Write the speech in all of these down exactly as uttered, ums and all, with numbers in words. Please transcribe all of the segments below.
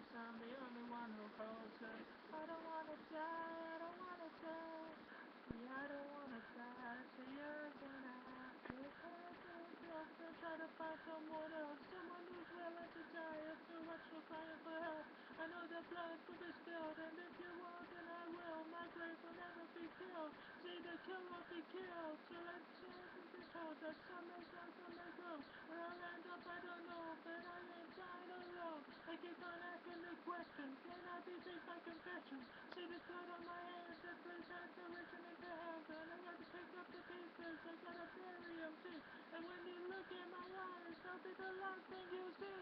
I'm the only one who holds her. I don't wanna die, I don't wanna die. Yeah, I don't wanna die, so you're gonna have to hold yourself and try to find someone else, someone who's willing to die if you're what you're crying for help. I know that blood will be spilled, and if you won't, then I will. My grave will never be killed. See, the kill won't be killed, so let's chance to be told that some may come, some may go. Where I'll end up, I don't know, but I ain't dying alone. I keep on asking the question, can I be saved by confession? See the blood on my hands, that place has to reaching into heaven. I gotta pick up the pieces, I gotta bury them too. And when you look in my eyes, I'll be the last thing you see.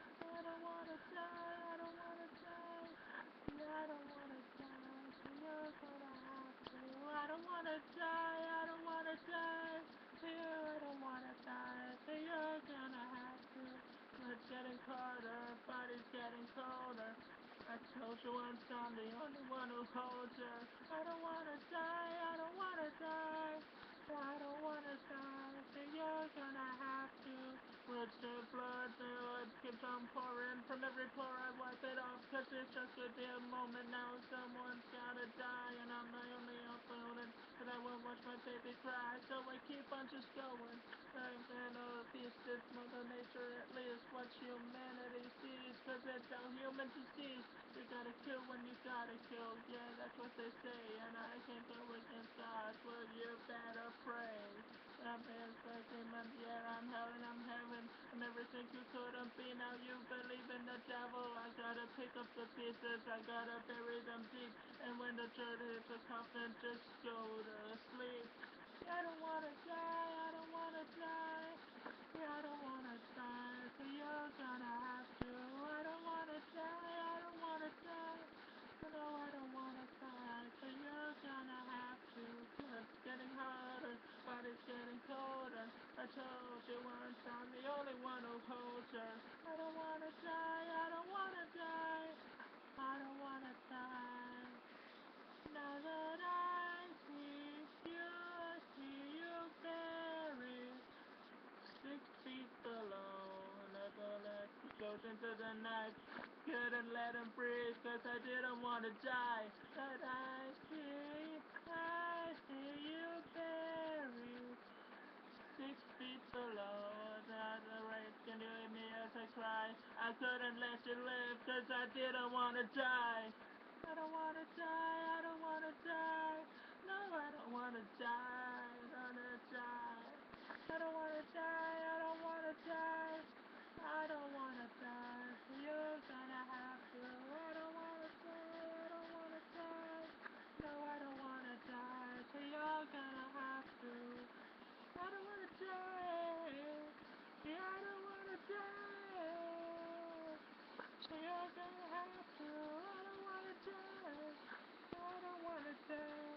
I don't wanna die, I don't wanna die. Yeah, I don't wanna die, so you're gonna have to. I don't wanna die, I don't wanna die. Yeah, I don't wanna die, so you're gonna have to. Blood's getting colder, body's getting colder. I told you once I'm the only one who holds her. I don't wanna die, I don't wanna die. I don't wanna die, so you're gonna have to. Blood, shed blood, blood keeps on pouring from every pore. I wipe it off, cause it's just a dear moment now. Someone's gotta die, and I'm the only opponent. But I won't watch my baby cry, so I keep on just going. I'm gonna beast it's Mother Nature, at least what humanity sees, cause it's a human disease. You gotta kill when you gotta kill, yeah, that's what they say, and I can't go against God, well, you better pray. I'm expecting my, yeah, I'm hell and I'm heaven, I'm everything you couldn't be, now you believe in the devil. I gotta pick up the pieces, I gotta bury them deep, and when the dirt hits the coffin, just go to sleep. I don't wanna die, I don't wanna die. Yeah, I don't wanna die, so you're gonna have to. I don't wanna die, I don't wanna die. No, I don't wanna die, so you're gonna have to. Blood's getting hotter, body's getting colder. I told you once I'm the only one who holds her. I don't wanna die, I don't wanna die. I don't wanna die. Now that I see you, I see you buried six feet below. And the bullet goes into the night. Couldn't let him breathe, cause I didn't want to die. But I see, I see you buried six feet below. Not the right, can you hear me as I cry? I couldn't let you live, cause I didn't want to die. I don't wanna die, I don't wanna die. No, I don't wanna die, I don't wanna die. I don't wanna die, I don't wanna die. I don't wanna die, so you're gonna have to. I don't wanna die, I don't wanna die. No, I don't wanna die, so you're gonna have to. I don't wanna die. Yeah, I don't wanna die. So you're gonna have to. I don't wanna die. I don't wanna die.